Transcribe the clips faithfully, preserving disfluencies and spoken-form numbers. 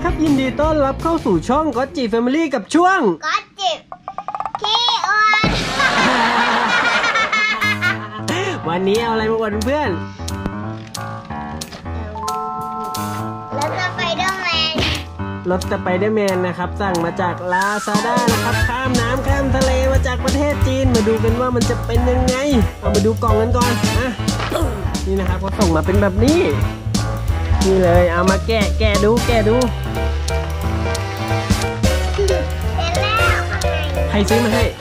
ครับยินดีต้อนรับเข้าสู่ช่องก็จิแฟมิลี่กับช่วงก็จิขี้อ้วนวันนี้เอาอะไรมาอวดเพื่อนรถสไปเดอร์แมนรถสไปเดอร์แมนนะครับสั่งมาจากลาซาด้านะครับข้ามน้ำข้ามทะเลมาจากประเทศจีนมาดูกันว่ามันจะเป็นยังไงเอามาดูกล่องกันก่อนนะนี่นะครับเขาส่งมาเป็นแบบนี้นี่เลยเอามาแกะแกะดูแกะดูใครซื้อมาให้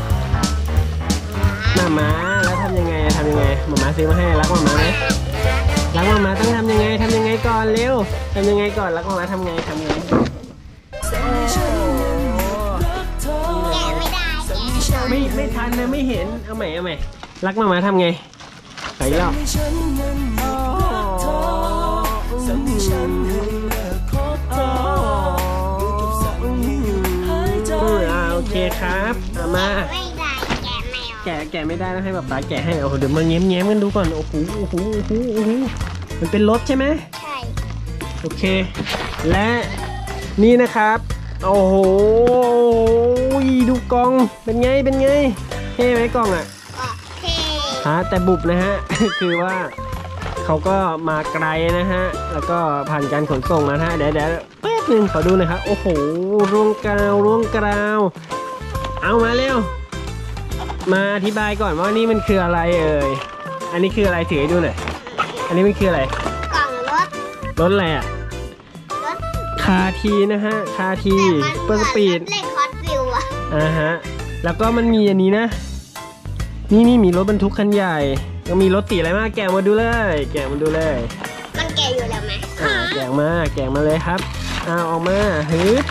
มาม่าแล้วทำยังไงทำยังไงมาม่าซื้อมาให้รักมาม่าไหมรักมาม่าต้องทำยังไงทำยังไงก่อนเร็วทำยังไงก่อนรักมาม่าทำไงทำยังไงแกะไม่ได้ไม่ไม่ทันเลยไม่เห็นเอาใหม่เอาใหม่รักมาม่าทำไงไปแล้วโอเคครับเอามาแกะแกะไม่ได้นะให้ป๊าป๊าแกะให้โอ้โหเดี๋ยวมาเงี้ยมเงี้ยมกันดูก่อนโอ้โหโอ้โหโอ้โหโอ้โหมันเป็นรถใช่ไหมใช่โอเคและนี่นะครับโอ้โหดูกล่องเป็นไงเป็นไงเท่ไหมกล่องอ่ะเท่ฮะแต่บุบนะฮะ คือว่าเขาก็มาไกลนะฮะแล้วก็ผ่านการขนส่งมาฮะเดี๋ยวเดี๋ยวแป๊บนึงขอดูหน่อยครับโอ้โหร่วงกาวร่วงกาวเอามาเร็วมาอธิบายก่อนว่านี่มันคืออะไรเอ่ยอันนี้คืออะไรถือให้ดูหน่อยอันนี้มันคืออะไรกล่องรถรถอะไรอ่ะรถคาทีนะฮะคาทีเปอร์สปีดเล่นคอสฟิวอะอ่าฮะแล้วก็มันมีอันนี้นะนี่นี่มีรถบรรทุกคันใหญ่ก็มีรถสีอะไรมากแกะมาดูเลยแกะมาดูเลยมันแกะอยู่แล้วไหมอ่าแกะมาแกะมาเลยครับเอาออกมาฮึบ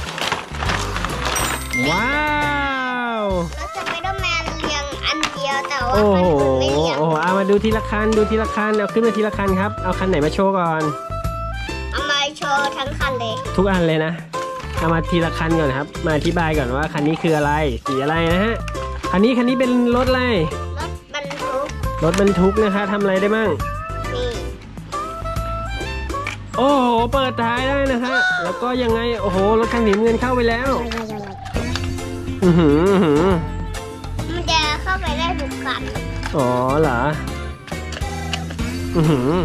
ว้าวรถสไปเดอร์แมนเรียงอันเดียวแต่ว่ามันไม่เรียงโอ้โหเอามาดูทีละคันดูทีละคันเอาขึ้นมาทีละคันครับเอาคันไหนมาโชว์ก่อนเอามาโชว์ทั้งคันเลยทุกอันเลยนะเอามาทีละคันก่อนครับมาอธิบายก่อนว่าคันนี้คืออะไรสีอะไรนะฮะคันนี้คันนี้เป็นรถอะไรรถบรรทุกรถบรรทุกนะคะทำอะไรได้บ้างนี่โอ้โหเปิดท้ายได้นะฮะแล้วก็ยังไงโอ้โหรถคันสีเงินเข้าไปแล้วอือหือมันจะเข้าไปได้ทุกคันอ๋อเหรออือหือ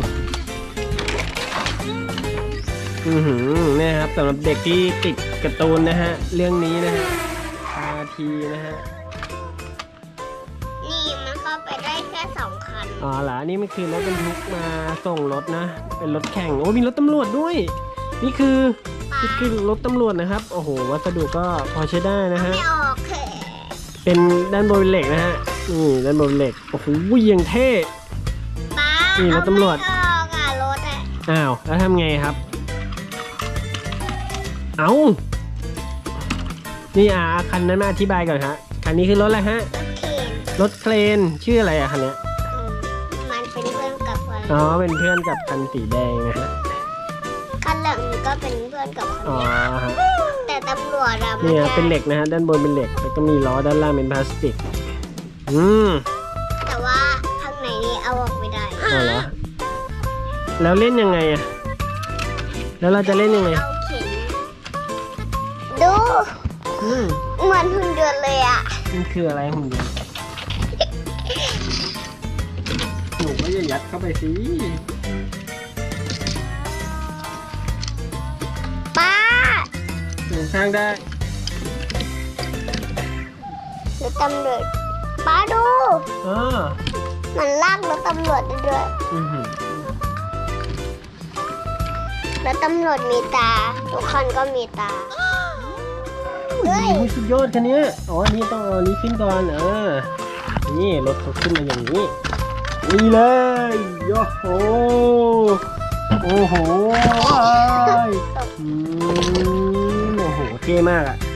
อือหือเนี่ยครับสำหรับเด็กที่ติดการ์ตูนนะฮะเรื่องนี้นะฮะคาทีนะฮะนี่มันเข้าไปได้แค่สองคันอ๋อเหรอนี่มันคือรถบรรทุกมาส่งรถนะเป็นรถแข่งโอ้มีรถตำรวจด้วยนี่คือนี่คือรถตำรวจนะครับโอ้โหวัสดุก็พอใช้ได้นะฮะไม่ออกเป็นด้านบนเหล็กนะฮะนี่ด้านบนเหล็กโอ้โหยังเท่นี่รถตำรวจอ้าวแล้วทำไงครับเอานี่อ่ะคันนั้นมาอธิบายก่อนฮะคันนี้คือรถอะไรฮะรถเครนชื่ออะไรอะคันนี้มันเป็นเพื่อนกับคันอ๋อเป็นเพื่อนกับคันสีแดงนะฮะคันเหลืองก็เป็นเพื่อนกับคันอ๋อฮะแต่ตำรวจอะนี่เป็นเหล็กนะฮะด้านบนเป็นเหล็กแล้วก็มีล้อด้านล่างเป็นพลาสติกอืมแต่ว่าข้างในนี้เอาออกไม่ได้อ๋อเหรอแล้วเล่นยังไงอะแล้วเราจะเล่นยังไงดูเหมือนหุ่นยนต์เลยอ่ะมันคืออะไรหุ่นยนต์หนูก็อย่ายัดเข้าไปสิป้าหนูข้างได้รถตำรวจป้าดูเออมันลากรถตำรวจได้ด้วยรถตำรวจมีตาทุกคนก็มีตาเฮ้ยสุดยอดคันนี้อ๋อนี่ต้องเอานี้ขึ้นก่อนเออนี่รถเขาขึ้นมาอย่างนี้นี่เลยโอ้โหโอ้โหอืมโอ้โหเท่มากอ่ะ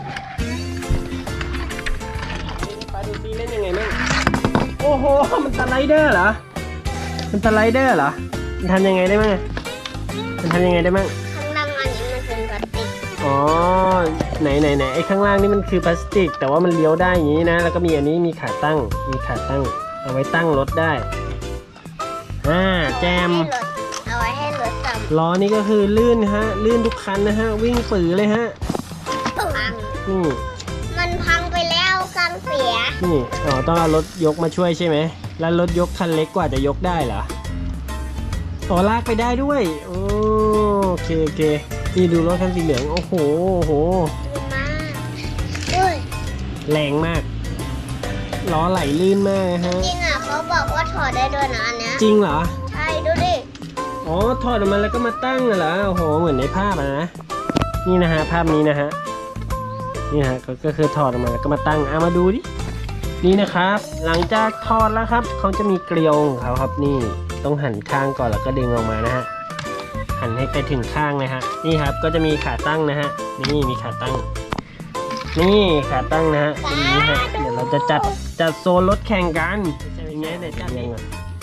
ไปดูซิเล่นยังไงมั่งโอ้โหมันสไลเดอร์เหรอมันสไลเดอร์เหรอมันทำยังไงได้มั่งมันทำยังไงได้มั่งข้างล่างอันนี้มันเป็นพลาสติกอ๋อไหนไหนไหนไอ้ข้างล่างนี่มันคือพลาสติกแต่ว่ามันเลี้ยวได้อย่างนี้นะแล้วก็มีอันนี้มีขาตั้งมีขาตั้งเอาไว้ตั้งรถได้อ่าแจมเอาไว้ให้รถสาล้อนี่ก็คือลื่นฮะลื่นทุกคันนะฮะวิ่งฝือเลยฮะพังนี่มันพังไปแล้วกลางเสียนี่อ๋อต้องเอารถยกมาช่วยใช่ไหมแล้วรถยกคันเล็กกว่าจะยกได้เหรอต่อลากไปได้ด้วยโอเคโอเคนี่ดูรถคันสีเหลืองโอ้โหโอ้โหดีมากเอ้ยแรงมากล้อไหลลื่นมากฮะจริงอ่ะเขาบอกว่าถอดได้ด้วยนะอันเนี้ยจริงเหรอใช่ดูดิอ๋อถอดออกมาแล้วก็มาตั้งน่ะเหรอโอ้โหเหมือนในภาพอะนะนี่นะฮะภาพนี้นะฮะนี่นะฮะก็ก็คือถอดออกมาแล้วก็มาตั้งเอามาดูดินี่นะครับ หลังจากถอดแล้วครับเขาจะมีเกลียวของเขาครับนี่ต้องหันข้างก่อนแล้วก็ดึงออกมานะฮะหันให้ไปถึงข้างนะฮะนี่ครับก็จะมีขาตั้งนะฮะนี่มีขาตั้งนี่ขาตั้งนะฮะตรงนี้ฮะเดี๋ยวเราจะจัดจัดโซนรถแข่งกันเป็นไงเดี๋ยวจัดเองก่อน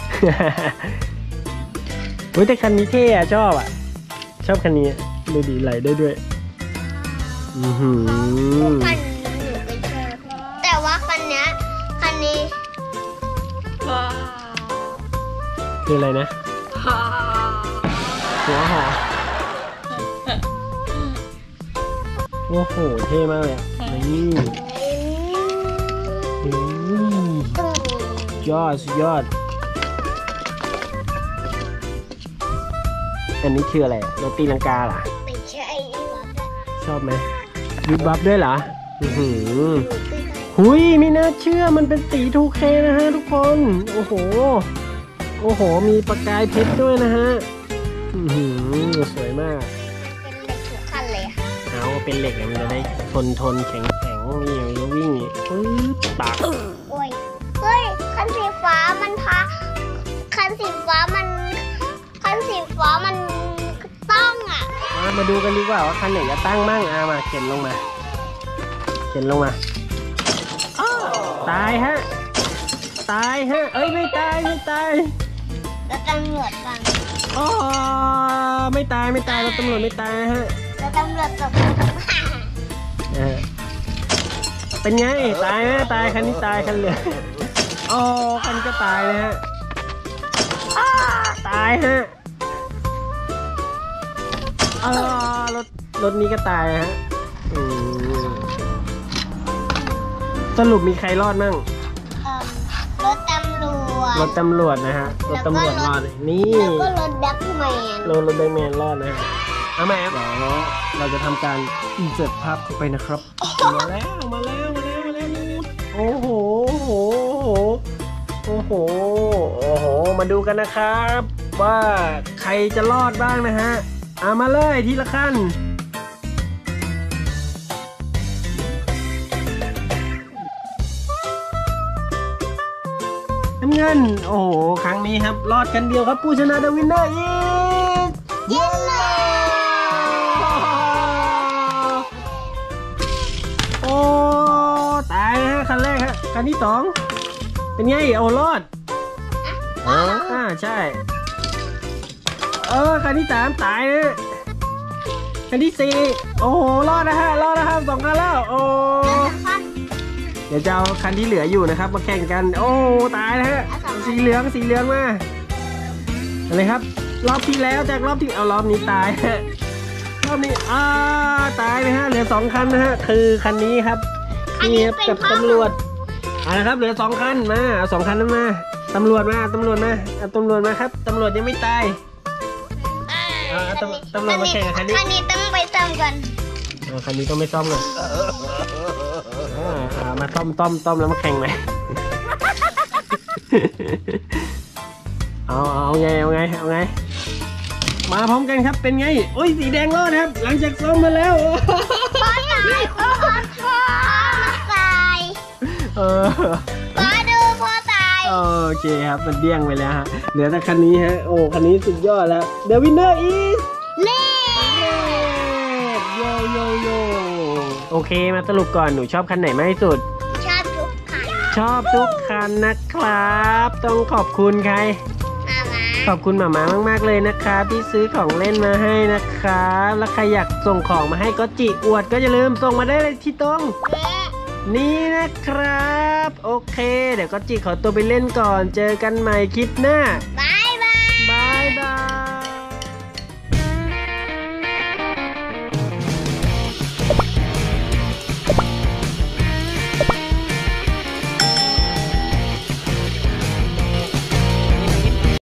เฮ้ยแต่คันนี้เท่อะชอบอะชอบคันนี้ดูดีไหลได้ด้วยอือหือคันหนูไปเจอแต่ว่าคันเนี้ยคันนี้คืออะไรนะหัวหอโอ้โหเท่มากเลยอะนี่อืมตึ้งยอดสุดยอดอันนี้คืออะไรอะรถตีลังกาเหรอไม่ใช่หรอกชอบไหมวิบวับด้วยเหรออือหือหนูไปได้หุยไม่น่าเชื่อมันเป็นสี ทู เค นะฮะทุกคนโอ้โหโอ้โหมีประกายเพชรด้วยนะฮะอือหือสวยมากเป็นเหล็กทุกคันเลยอะเอาเป็นเหล็กอะมันจะได้ทนทนแข็งแข็งนี่อย่างนี้วิ่งนี่ปึ๊บปักโอ้ยเฮ้ยคันสีฟ้ามันพาคันสีฟ้ามันคันสีฟ้ามันต้องอ่ะมามาดูกันดีกว่าว่าคันไหนจะตั้งมั่งอามาเข็นลงมาเข็นลงมาอ้าวตายฮะตายฮะเอ้ยไม่ตายไม่ตายแล้วตำรวจฟังอ๋อไม่ตายไม่ตายเราตำรวจไม่ตายฮะแล้วตำรวจตบเออเป็นไงตายนะตายคันนี้ตายคันเหลืองอ๋อคันนี้ก็ตายนะฮะอ้าตายฮะอ๋อรถรถนี้ก็ตายฮะอืมสรุปมีใครรอดมั่งเอิ่มรถตำรวจรถตำรวจนะฮะรถตำรวจรอดนี่แล้วก็รถแบ็คแมนรถรถแบงค์แมนรอดนะฮะเอามาแอปเดี๋ยวเราจะทำการอินเสิร์ตภาพเข้าไปนะครับมาแล้วมาแล้วมาแล้วมาแล้วโอ้โหโอ้โหโอ้โหโอ้โหมาดูกันนะครับ ว่าใครจะรอดบ้างนะฮะเอามาเลยทีละขั้นน้ำเงินโอ้โหครั้งนี้ครับรอดกันเดียวครับผู้ชนะเดอะวินเนอร์อีกเย้โอ้ตายนะฮะคันแรกฮะคันที่สองเป็นไงโอ้รอดอ่าใช่เออคันที่สามตายนะคันที่สี่โอ้โหรอดนะฮะรอดนะครับสองคันแล้วโอ้เดี๋ยวจะเอาคันที่เหลืออยู่นะครับมาแข่งกันโอ้ตายนะฮะสีเหลืองสีเหลืองมาอะไรครับรอบที่แล้วจากรอบที่เอารอบนี้ตายฮะรอบนี้อ่าตายนะฮะเหลือสองคันนะฮะคือคันนี้ครับนี่ครับกับตำรวจเอาละครับเหลือสองคันมาเอาสองคันนั้นมาตำรวจมาตำรวจมาเอาตำรวจมาครับตำรวจยังไม่ตายเอาเอาตำตำรวจมาแข่งกับคันนี้คันนี้ต้องไปซ่อมกันเอาคันนี้ต้องไม่ซ่อมเลยอ่าอ่ามาซ่อมต้อมต้อมแล้วมาแข่งไหม เอาเอาไงเอาไงเอาไงมาพร้อมกันครับเป็นไงโอ้ยสีแดงรอดครับหลังจากซ่อมมาแล้วพ่อตายพ่อพ่อตายเออพ่อดูพ่อตายโอเคครับมันเดี้ยงไปแล้วฮะเหลือแต่คันนี้ฮะโอ้คันนี้สุดยอดแล้ว The winner is เล่โยโยโยโอเคมาสรุปก่อนหนูชอบคันไหนมากที่สุดชอบทุกคันชอบทุกคันนะครับต้องขอบคุณใครมามาขอบคุณหมาม้ามากๆเลยนะครับที่ซื้อของเล่นมาให้นะครับแล้วใครอยากส่งของมาให้ก็จิอวดก็อย่าลืมส่งมาได้เลยที่ตรงเล่นี่นะครับโอเคเดี๋ยวก็จิขอตัวไปเล่นก่อนเจอกันใหม่คลิปหน้าบา